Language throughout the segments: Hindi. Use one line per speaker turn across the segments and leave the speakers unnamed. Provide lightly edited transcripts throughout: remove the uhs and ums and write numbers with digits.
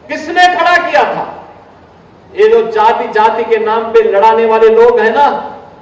किसने खड़ा किया था? ये जो जाति जाति के नाम पे लड़ाने वाले लोग हैं ना,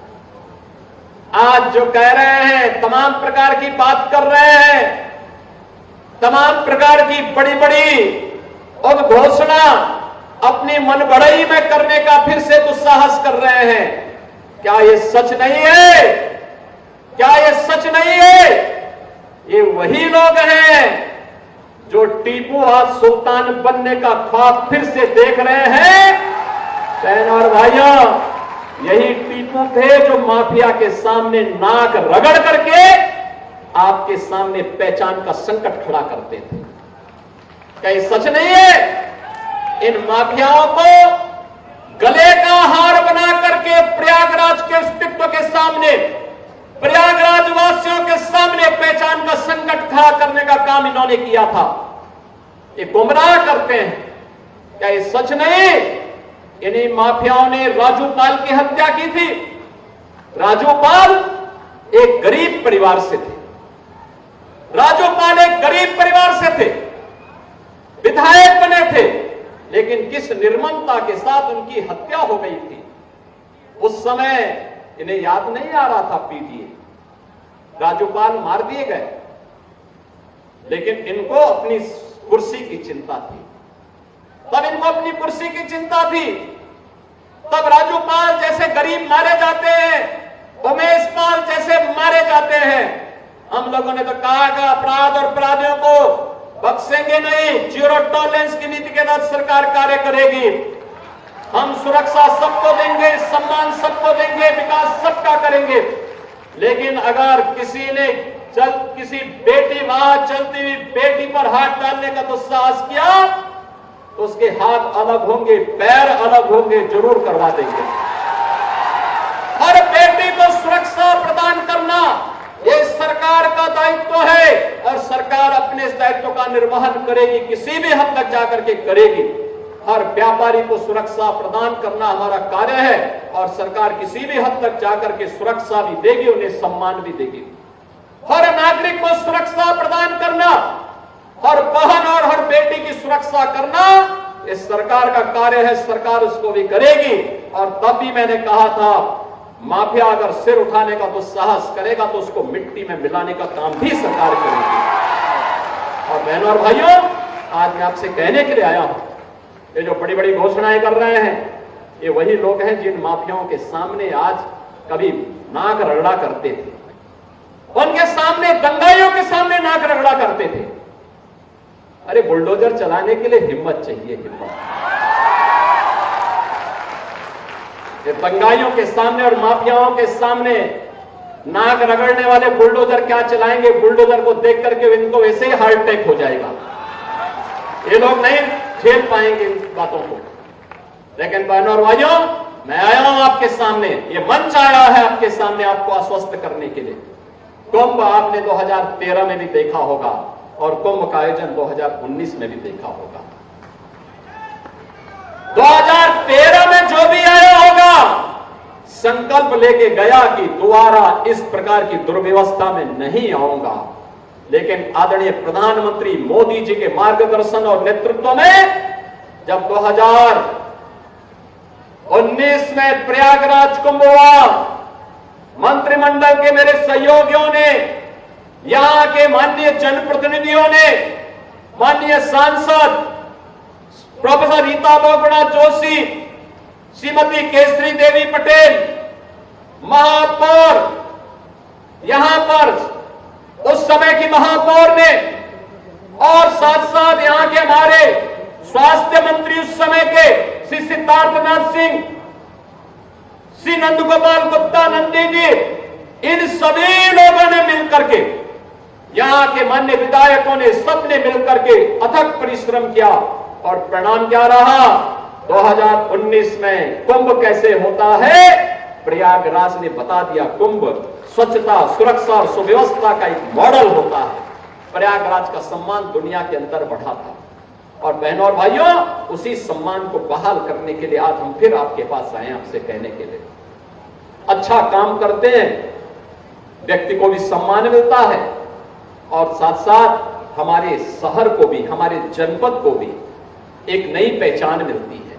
आज जो कह रहे हैं, तमाम प्रकार की बात कर रहे हैं, तमाम प्रकार की बड़ी बड़ी उद्घोषणा अपनी मनबड़ई में करने का फिर से दुस्साहस कर रहे हैं। क्या ये सच नहीं है? क्या ये सच नहीं है? ये वही लोग हैं जो टीपू आज सुल्तान बनने का ख्वाब फिर से देख रहे हैं। बहन और भाइयों, यही टीपू थे जो माफिया के सामने नाक रगड़ करके आपके सामने पहचान का संकट खड़ा करते थे। क्या ये सच नहीं है? इन माफियाओं को गले का हार बना करके प्रयागराज के अस्तित्व के सामने, प्रयागराज वासियों के सामने पहचान का संकट खड़ा करने का काम इन्होंने किया था। ये गुमराह करते हैं। क्या ये सच नहीं? इन्हीं माफियाओं ने राजू पाल की हत्या की थी। राजू पाल एक गरीब परिवार से थे। राजू पाल एक गरीब परिवार से थे, विधायक बने थे, लेकिन किस निर्ममता के साथ उनकी हत्या हो गई थी। उस समय इन्हें याद नहीं आ रहा था पीटीए, राजू पाल मार दिए गए, लेकिन इनको अपनी कुर्सी की चिंता थी। तब इनको अपनी कुर्सी की चिंता थी। तब राजू पाल जैसे गरीब मारे जाते हैं, उमेश पाल जैसे मारे जाते हैं। हम लोगों ने तो कहा कि अपराध और अपराधियों को बख्शेंगे नहीं, जीरो टॉलरेंस की नीति के तहत सरकार कार्य करेगी। हम सुरक्षा सबको देंगे, सम्मान सबको देंगे, विकास सबका करेंगे। लेकिन अगर किसी ने किसी बेटी, वहां चलती हुई बेटी पर हाथ डालने का दुस्साहस किया तो उसके हाथ अलग होंगे, पैर अलग होंगे, जरूर करवा देंगे। हर बेटी को सुरक्षा प्रदान करना ये सरकार का दायित्व है और सरकार अपने इस दायित्व का निर्वहन करेगी, किसी भी हद तक जाकर के करेगी। हर व्यापारी को सुरक्षा प्रदान करना हमारा कार्य है और सरकार किसी भी हद तक जाकर के सुरक्षा भी देगी, उन्हें सम्मान भी देगी। हर नागरिक को सुरक्षा प्रदान करना, हर बहन और हर बेटी की सुरक्षा करना इस सरकार का कार्य है, सरकार उसको भी करेगी। और तब भी मैंने कहा था, माफिया अगर सिर उठाने का दुस्साहस करेगा तो उसको मिट्टी में मिलाने का काम भी सरकार करेगी। और बहनों और भाइयों, आज मैं आपसे कहने के लिए आया हूं, ये जो बड़ी बड़ी घोषणाएं कर रहे हैं, ये वही लोग हैं जिन माफियाओं के सामने आज कभी नाक रगड़ा करते थे, उनके सामने, दंगाइयों के सामने नाक रगड़ा करते थे। अरे बुलडोजर चलाने के लिए हिम्मत चाहिए, हिम्मत। ये दंगाइयों के सामने और माफियाओं के सामने नाक रगड़ने वाले बुलडोजर क्या चलाएंगे? बुलडोजर को देख करके इनको वैसे ही हार्ट अटैक हो जाएगा। ये लोग नहीं झेल पाएंगे इन बातों को। लेकिन बहनों और भाइयों, मैं आया हूं आपके सामने, ये मंच आया है आपके सामने आपको आश्वस्त करने के लिए। कुंभ आपने 2013 में भी देखा होगा और कुंभ का आयोजन 2019 में भी देखा होगा। 2013 में जो भी आया होगा संकल्प लेके गया कि दोबारा इस प्रकार की दुर्व्यवस्था में नहीं आऊंगा। लेकिन आदरणीय प्रधानमंत्री मोदी जी के मार्गदर्शन और नेतृत्व में जब 2019 में प्रयागराज कुंभ हुआ, मंत्रिमंडल के मेरे सहयोगियों ने, यहां के माननीय जनप्रतिनिधियों ने, माननीय सांसद प्रोफेसर रीता बहुगुणा जोशी, श्रीमती केसरी देवी पटेल, महापौर, यहां पर उस समय की महापौर ने, और साथ साथ यहां के हमारे स्वास्थ्य मंत्री उस समय के श्री सिद्धार्थनाथ सिंह, श्री नंदगोपाल गुप्ता नंदी जी, इन सभी लोगों ने मिलकर के, यहां के माननीय विधायकों ने, सबने मिलकर के अथक परिश्रम किया और परिणाम क्या रहा? 2019 में कुंभ कैसे होता है प्रयागराज ने बता दिया। कुंभ स्वच्छता, सुरक्षा और सुव्यवस्था का एक मॉडल होता है। प्रयागराज का सम्मान दुनिया के अंदर बढ़ा था। और बहनों और भाइयों, उसी सम्मान को बहाल करने के लिए आज हम फिर आपके पास आए हैं, आपसे कहने के लिए अच्छा काम करते हैं, व्यक्ति को भी सम्मान मिलता है और साथ साथ हमारे शहर को भी, हमारे जनपद को भी एक नई पहचान मिलती है।